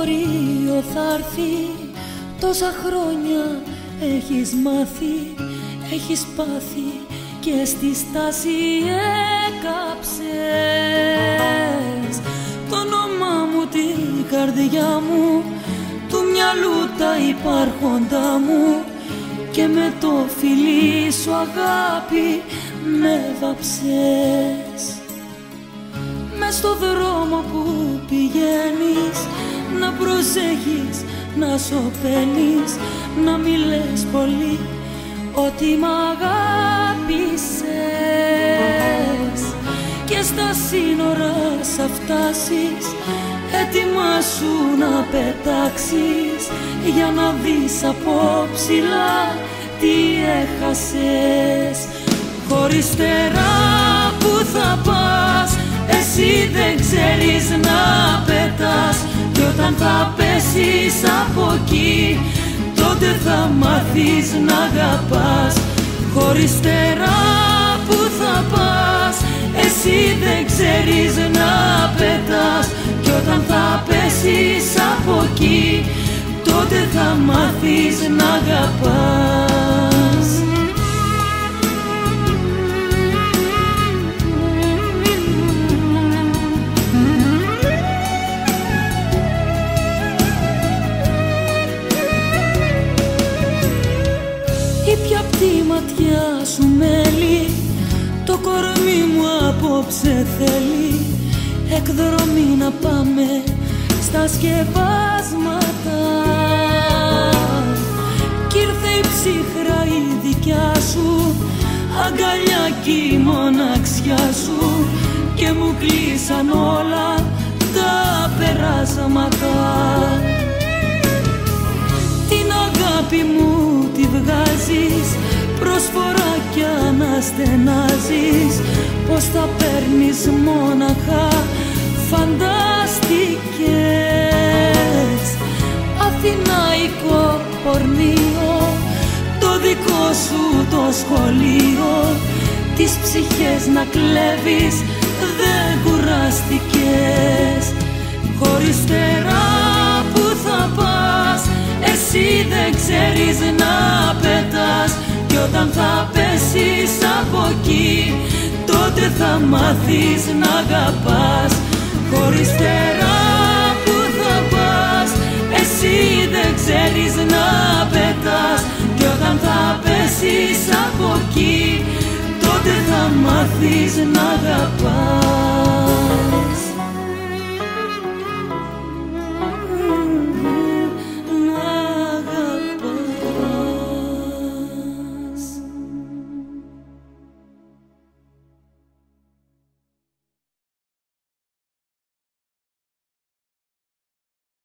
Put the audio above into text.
λεωφορείο θα έρθει, τόσα χρόνια έχεις μάθει, έχεις πάθει και στη στάση έκαψες το όνομά μου, την καρδιά μου, του μυαλού τα υπάρχοντά μου, και με το φιλί σου αγάπη με βάψες. Μες στο δρόμο που πηγαίνεις να προσέχεις, να σωπαίνεις, να μη λες πολύ ότι μ' αγάπησες. Και στα σύνορα θα φτάσεις, έτοιμα σου να πετάξεις, για να δεις από ψηλά τι έχασες. Χωριστέρα που θα πας, εσύ δεν ξέρεις να πετάς, κι όταν θα πέσεις από εκεί, τότε θα μάθεις να αγαπάς. Χωριστέρα που θα πας, εσύ δεν ξέρεις να πετάς, κι όταν θα πέσεις από εκεί, τότε θα μάθεις να αγαπάς. Ήπια απ' τη ματιά σου μέλι, το κορμί μου απόψε θέλει εκδρομή να πάμε στα σκεπάσματα. Κι ήρθε η ψύχρα η δικιά σου, αγκαλιά κι η μοναξιά σου, και μου κλείσαν όλα τα περάσματα. Την αγάπη μου τη βγάζεις, προσφορά κι αναστενάζεις, πως τα παίρνεις μόναχα φανταστικές. Αθηναϊκό πορνείο, το δικό σου το σχολείο, τις ψυχές να κλέβεις δεν κουράστηκες. Χωριστέρα που θα πας, εσύ δεν ξέρεις να πετάς, κι όταν θα πέσεις από εκεί, τότε θα μάθεις να αγαπάς. Χωριστέρα που θα πας, εσύ δεν ξέρεις να πετάς, κι όταν θα πέσεις από εκεί, τότε θα μάθεις να αγαπάς.